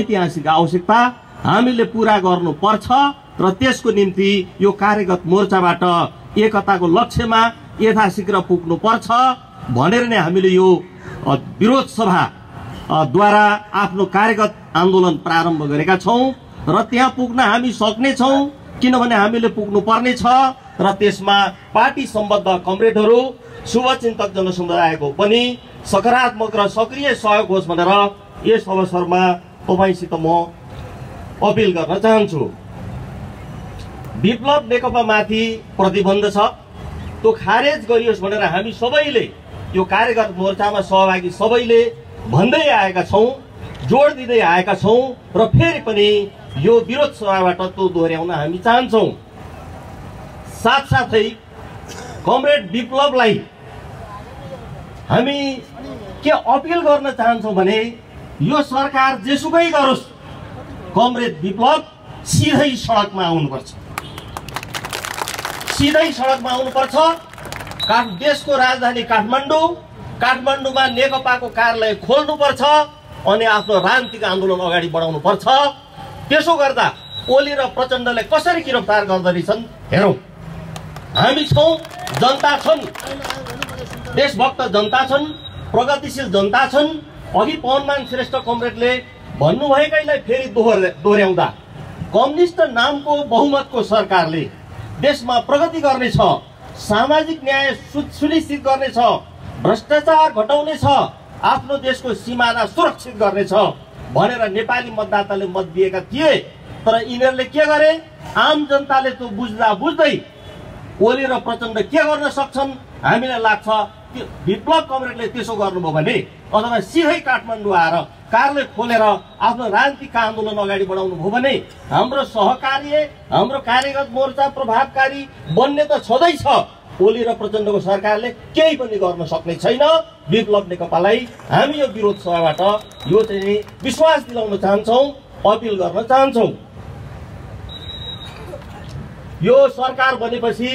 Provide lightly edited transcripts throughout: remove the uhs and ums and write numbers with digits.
ऐतिहासिक आवश्यकता हामीले पूरा गर्नुपर्छ र त्यसको निम्ति यो कार्यगत मोर्चाबाट एकताको लक्ष्यमा यथाशीघ्र पुग्नुपर्छ भनेर नै हामीले यो विरोध सभा द्वारा आफ्नो कार्यगत आन्दोलन प्रारम्भ गरेका छौं र त्यहाँ पुग्न हामी सक्ने छौं किनभने हामीले पुग्नु पर्ने छ र त्यसमा पार्टी सम्बद्ध कमरेडहरू शुभचिन्तक जनसमुदायको पनि सकारात्मक र सक्रिय सहयोग होस् भनेर यस अवसरमा तपाईसित म अपिल गर्न चाहन्छु। विप्लव नेकपामाथि प्रतिबन्ध छ त्यो खारेज गरियोस् भनेर हामी सबैले यो कार्यगत मोर्चामा सहभागी सबैले भन्दै आएका छौं, जोड दिँदै आएका छौं र फेरि पनि यो विरोध सभाबाट त्यो दोहोर्याउन हामी चाहन्छौं। साथसाथै कमरेड विप्लवलाई हामी के अपिल गर्न चाहन्छौं भने यो सरकार जेसुकै गरोस् कमरेड विप्लव सिधै सडकमा आउनुपर्छ, सिधै सडकमा आउनुपर्छ। देशको राजधानी काठमाडौँमा नेकपाको कार्यालय खोल्नुपर्छ अनि आफ्नो राजनीतिक आन्दोलन अगाडि बढाउनुपर्छ। त्यसो गर्दा ओली र प्रचण्डले कसरी गिरफ्तार गर्दैछन् हेरौं। हामी छौं, जनता छन्, देशभक्त जनता छन्, प्रगतिशील जनता छन्। अघि पवनमान श्रेष्ठ कमरेडले भन्नुभएकैलाई फेरि दोहोर्याउँदा कम्युनिस्ट नामको बहुमतको सरकारले देशमा प्रगति गर्नेछ, सामाजिक न्याय सुनिश्चित गर्नेछ, भ्रष्टाचार घटाउनेछ, आफ्नो देशको सीमाना सुरक्षित गर्नेछ भनेर नेपाली मतदाताले मत दिएका थिए। तर यिनीहरूले के गरे? आम जनताले त्यो बुझ्दा बुझ्दै ओली र प्रचण्ड के गर्न सक्छन् हामीलाई लाग्छ विप्लव कमरेडले त्यसो गर्नुभयो भने अथवा सिधै काठमाडौँ आएर कार्यालय खोलेर आफ्नो राजनीतिक आन्दोलन अगाडि बढाउनु भयो भने हाम्रो सहकार्य, हाम्रो कार्यगत मोर्चा प्रभावकारी बन्ने त छँदैछ। ओली र प्रचण्डको सरकारले केही पनि गर्न सक्ने छैन। विप्लव नेकपालाई हामी यो विरोध सभाबाट यो चाहिँ विश्वास दिलाउन चाहन्छौं, अपिल गर्न चाहन्छौं। यो सरकार बनेपछि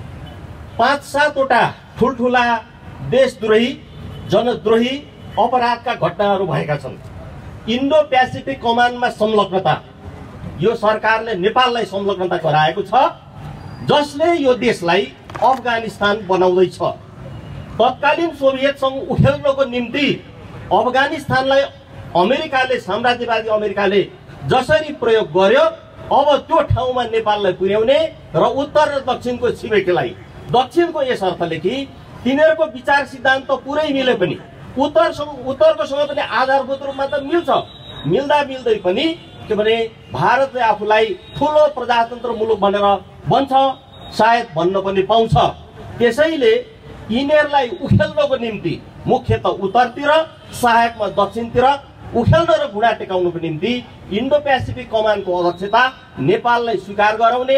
5-7 वटा ठुलठुला देशद्रोही, जनद्रोही अपराधका घटनाहरू भएका छन्। इन्डो पेसिफिक कमान्डमा संलग्नता, यो सरकारले नेपाललाई संलग्नता गराएको छ जसले यो देशलाई अफगानिस्तान बनाउँदैछ। तत्कालीन सोभियत संघ उखेल्नको निम्ति अफगानिस्तानलाई अमेरिकाले, साम्राज्यवादी अमेरिकाले जसरी प्रयोग गर्यो अब त्यो ठाउँमा नेपाललाई पुर्याउने र उत्तर र दक्षिणको छिमेकीलाई, दक्षिणको यस अर्थले कि तिनीहरूको विचार सिद्धान्त पुरै मिले पनि उत्तरकोसँग पनि आधारभूत रूपमा त मिल्छ, मिल्दा मिल्दै पनि के भने भारतले आफूलाई ठुलो प्रजातन्त्र मुलुक भनेर बन्छ, सायद भन्न पनि पाउँछ। त्यसैले यिनीहरूलाई उखेल्नको निम्ति मुख्यतः उत्तरतिर, सहायकमा दक्षिणतिर उखेल्न र घुँडा टेकाउनको निम्ति इन्डो पेसिफिक कमान्डको अध्यक्षता नेपाललाई स्वीकार गराउने,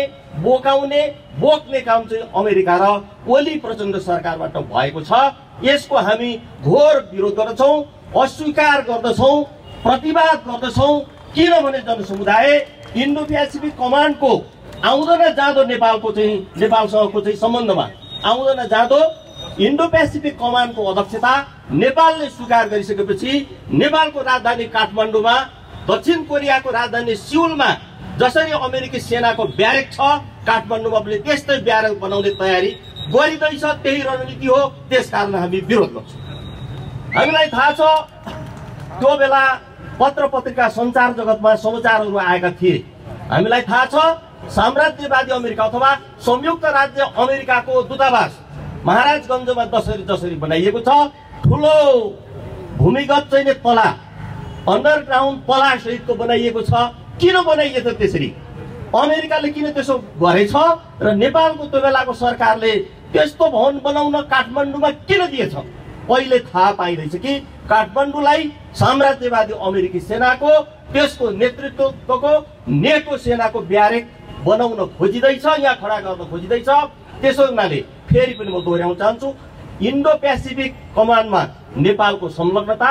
बोक्ने काम चाहिँ अमेरिका र ओली प्रचण्ड सरकारबाट भएको छ। यसको हामी घोर विरोध गर्दछौं, अस्वीकार गर्दछौं, प्रतिवाद गर्दछौं। किनभने जनसमुदाय इन्डो पेसिफिक कमान्डको आउँदन जाँदो नेपालसँगको चाहिँ सम्बन्धमा आउँदन जाँदो इन्डो पेसिफिक कमान्डको अध्यक्षता नेपालले स्वीकार गरिसकेपछि नेपालको राजधानी काठमाडौँमा, दक्षिण कोरियाको राजधानी सिउलमा जसरी अमेरिकी सेनाको ब्यारेक छ, काठमाडौँमा पनि त्यस्तै ब्यारेक बनाउने तयारी गरिँदैछ। त्यही रणनीति हो, त्यसकारण हामी विरोध गर्छौँ। हामीलाई थाहा छ त्यो बेला पत्र पत्रिका सञ्चार जगतमा समाचारहरू आएका थिए। हामीलाई थाहा छ साम्राज्यवादी अमेरिका अथवा संयुक्त राज्य अमेरिकाको दूतावास महाराजगञ्जमा जसरी बनाइएको छ, ठुलो भूमिगत चाहिँ तला, अन्डरग्राउन्ड तला सहितको बनाइएको छ। किन बनाइएको त्यसरी? अमेरिकाले किन त्यसो गरेछ र नेपालको त्यो बेलाको सरकारले त्यस्तो भवन बनाउन काठमाडौँमा किन दिएछ? पहिले थाहा पाइरहेछ कि काठमाडौँलाई साम्राज्यवादी अमेरिकी सेनाको, त्यसको नेतृत्वको नेटो सेनाको ब्यारेक बनाउन खोजिँदैछ, यहाँ खडा गर्न खोजिँदैछ। त्यसो हुनाले फेरि पनि म दोहोर्याउन चाहन्छु, इन्डो पेसिफिक कमान्डमा नेपालको संलग्नता,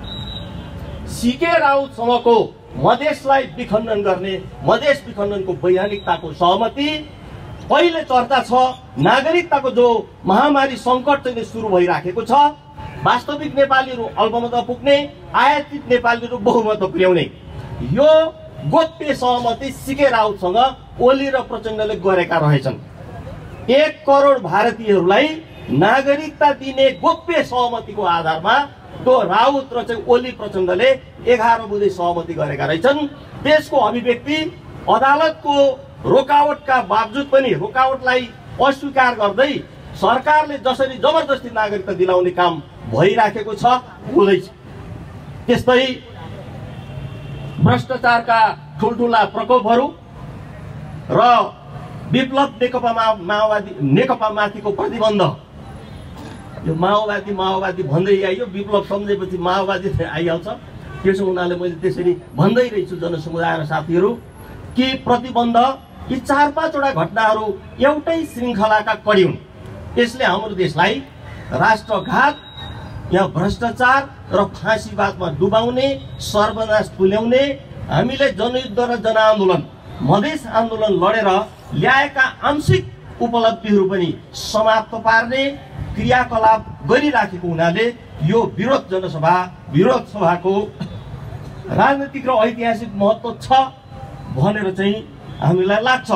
सीके राउतसँगको मधेसलाई विखण्डन गर्ने, मधेस विखण्डनको वैधानिकताको सहमति, पहिले चर्चा छ नागरिकताको जो महामारी सङ्कट चाहिँ सुरु भइराखेको छ, वास्तविक नेपालीहरू अल्पमतमा पुग्ने, आयातित नेपालीहरू बहुमतमा पुर्याउने, यो गोप्य सहमति सीके राउतसँग ओली र प्रचण्डले गरेका रहेछन्। 1 करोड भारतीयहरूलाई नागरिकता दिने गोप्य सहमतिको आधारमा त्यो राउत र चाहिँ ओली प्रचण्डले 11 बुँदे सहमति गरेका रहेछन्। त्यसको अभिव्यक्ति अदालतको रोकावटका बावजुद पनि रोकावटलाई अस्वीकार गर्दै सरकारले जसरी जबरजस्ती नागरिकता दिलाउने काम भइराखेको छ हुँदैछ। त्यस्तै भ्रष्टाचारका ठुल्ठुला प्रकोपहरू र विप्लव नेकपा माथिको प्रतिबन्ध। यो माओवादी भन्दै आइयो, विप्लव सम्झेपछि माओवादी आइहाल्छ। त्यसो हुनाले मैले त्यसरी भन्दै रहेछु जनसमुदाय र साथीहरू कि प्रतिबन्ध यी 4-5 वटा घटनाहरू एउटै श्रृङ्खलाका कडी हुन्। यसले हाम्रो देशलाई राष्ट्रघात या भ्रष्टाचार र फाँसीवादमा डुबाउने, सर्वनाश तुल्याउने, हामीले जनयुद्ध र जनआन्दोलन मधेस आन्दोलन लडेर ल्याएका आंशिक उपलब्धिहरू पनि समाप्त पार्ने क्रियाकलाप गरिराखेको हुनाले यो विरोध सभाको राजनीतिक र ऐतिहासिक महत्त्व छ भनेर चाहिँ हामीलाई लाग्छ।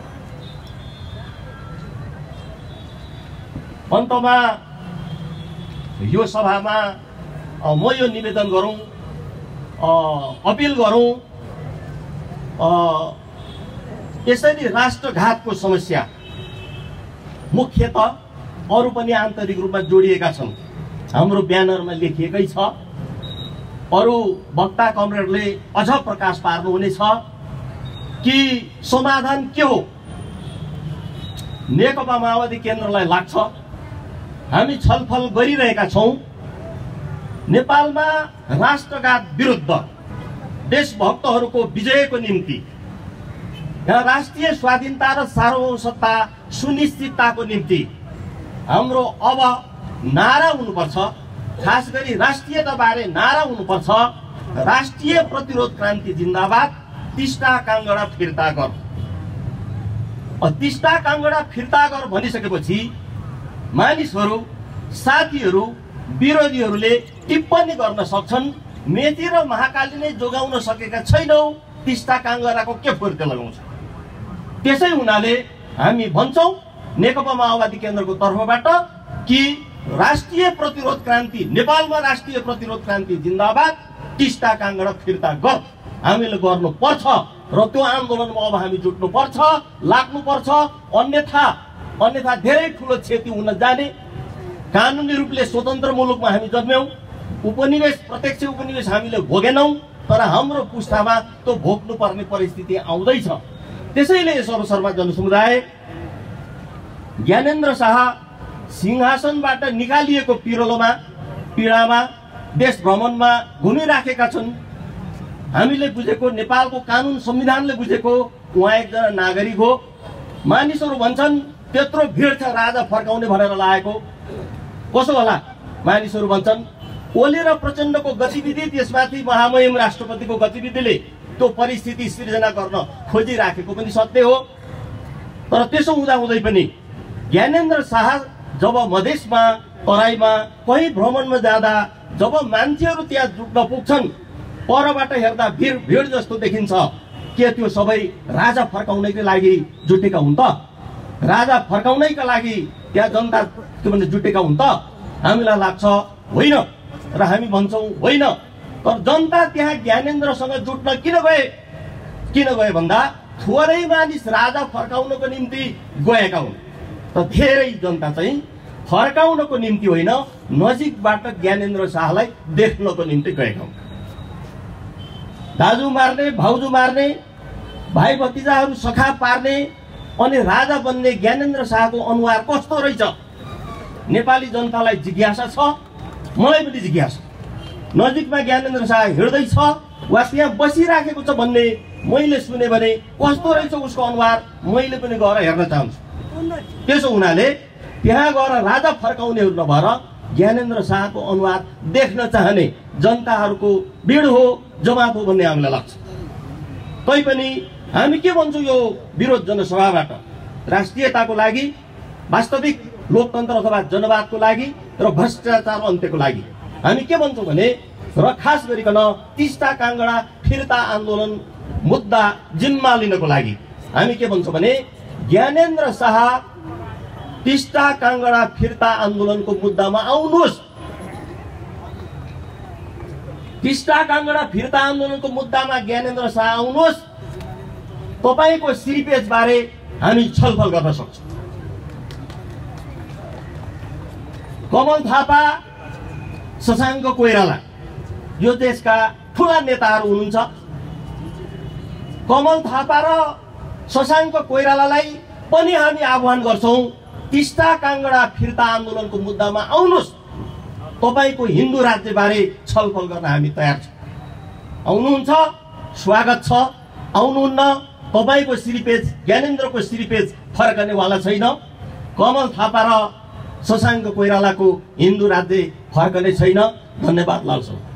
अन्तमा यो सभामा म यो निवेदन गरौँ, अपिल गरौँ, यसरी राष्ट्रघातको समस्या मुख्यतः अरू पनि आन्तरिक रूपमा जोडिएका छन्। हाम्रो ब्यानरमा लेखिएकै छ। अरू वक्ता कमरेडले अझ प्रकाश पार्नुहुनेछ कि समाधान के हो। नेकपा माओवादी केन्द्रलाई लाग्छ हामी छलफल गरिरहेका छौँ नेपालमा राष्ट्रघात विरुद्ध देशभक्तहरूको विजयको निम्ति, यहाँ राष्ट्रिय स्वाधीनता र सार्वभौमसत्ता सुनिश्चितताको निम्ति हाम्रो अब नारा हुनुपर्छ। खास गरी राष्ट्रियताबारे नारा हुनुपर्छ। राष्ट्रिय प्रतिरोध क्रान्ति जिन्दाबाद, टिस्टा काङ्गडा फिर्ता गर। टिस्टा काङ्गडा फिर्ता गर भनिसकेपछि मानिसहरू, साथीहरू, विरोधीहरूले टिप्पणी गर्न सक्छन्, मेची र महाकाली नै जोगाउन सकेका छैनौ, टिस्टा काङ्गडाको के फुर्ते लगाउँछ। त्यसै हुनाले हामी भन्छौँ नेकपा माओवादी केन्द्रको तर्फबाट कि राष्ट्रिय प्रतिरोध क्रान्ति, नेपालमा राष्ट्रिय प्रतिरोध क्रान्ति जिन्दाबाद, टिस्टा काङ्गडा फिर्ता गर हामीले गर्नुपर्छ र त्यो आन्दोलनमा अब हामी जुट्नुपर्छ, लाग्नुपर्छ। अन्यथा धेरै ठुलो क्षति हुन जाने। कानुनी रूपले स्वतन्त्र मुलुकमा हामी जन्म्यौँ, प्रत्यक्ष उपनिवेश हामीले भोगेनौँ, तर हाम्रो पुस्तामा त्यो भोग्नु पर्ने परिस्थिति आउँदैछ। त्यसैले यस अवसरमा जनसमुदाय ज्ञानेन्द्र शाह सिंहासनबाट निकालिएको पीडामा देश भ्रमणमा घुमिराखेका छन्। हामीले बुझेको, नेपालको कानुन संविधानले बुझेको, उहाँ एकजना नागरिक हो। मानिसहरू भन्छन् त्यत्रो भिड छ राजा फर्काउने भनेर लागेको। कसो होला? मानिसहरू भन्छन् ओली र प्रचण्डको गतिविधि, त्यसमाथि महामहिम राष्ट्रपतिको गतिविधिले त्यो परिस्थिति सिर्जना गर्न खोजिराखेको पनि सत्य हो। तर त्यसो हुँदाहुँदै पनि ज्ञानेन्द्र शाह जब मधेसमा, तराईमा कहीँ भ्रमणमा जाँदा जब मान्छेहरू त्यहाँ जुट्न पुग्छन्, परबाट हेर्दा भिड जस्तो देखिन्छ। के त्यो सबै राजा फर्काउनैको लागि जुटेका हुन् त? राजा फर्काउनैका लागि त्यहाँ जनता के भन्छ जुटेका हुन् त? हामीलाई लाग्छ होइन, र हामी भन्छौँ होइन। तर जनता त्यहाँ ज्ञानेन्द्रसँग जुट्न किन गए भन्दा थोरै मानिस राजा फर्काउनको निम्ति गएका हुन्। त धेरै जनता चाहिँ फर्काउनको निम्ति होइन, नजिकबाट ज्ञानेन्द्र शाहलाई देख्नको निम्ति गएका हुन्। दाजु मार्ने, भाउजू मार्ने, भाइ भतिजाहरू सखा पार्ने अनि राजा बन्ने ज्ञानेन्द्र शाहको अनुहार कस्तो रहेछ? नेपाली जनतालाई जिज्ञासा छ, मलाई पनि जिज्ञासा। नजिकमा ज्ञानेन्द्र शाह हिँड्दैछ वा त्यहाँ बसिराखेको छ भन्ने मैले सुने भने कस्तो रहेछ उसको अनुहार, मैले पनि गएर हेर्न चाहन्छु। त्यसो हुनाले त्यहाँ गएर राजा फर्काउनेहरू नभएर ज्ञानेन्द्र शाहको अनुहार देख्न चाहने जनताहरूको भिड हो, जमात हो भन्ने हामीलाई लाग्छ। तैपनि हामी के भन्छौँ यो विरोध जनसभाबाट? राष्ट्रियताको लागि, वास्तविक लोकतन्त्र अथवा जनवादको लागि र भ्रष्टाचार अन्त्यको लागि हामी के भन्छौँ भने र खास गरिकन टिस्टा काङ्गडा फिर्ता आन्दोलन मुद्दा जिम्मा लिनको लागि हामी के भन्छौँ भने ज्ञानेन्द्र शाह टिस्टा काङ्गडा फिर्ता आन्दोलनको मुद्दामा आउनुहोस्। टिस्टा काङ्गडा फिर्ता आन्दोलनको मुद्दामा ज्ञानेन्द्र शाह आउनुहोस्। तपाईको सिरिपेज बारे हामी छलफल गर्न सक्छौँ। कमल थापा, शशाङ्क कोइराला यो देशका ठुला नेताहरू हुनुहुन्छ। कमल थापा र शशाङ्क कोइरालालाई पनि हामी आह्वान गर्छौँ, टिस्टा काङ्गडा फिर्ता आन्दोलनको मुद्दामा आउनुहोस्। तपाईको हिन्दू राज्यबारे छलफल गर्न हामी तयार छौँ। आउनुहुन्छ, स्वागत छ। आउनुहुन्न, तपाईको सिरिपेज ज्ञानेन्द्रको सिरिपेज फर्कनेवाला छैन। कमल थापा र शशाङ्क कोइरालाको हिन्दू राज्य फर्कने छैन। धन्यवाद लाल सर।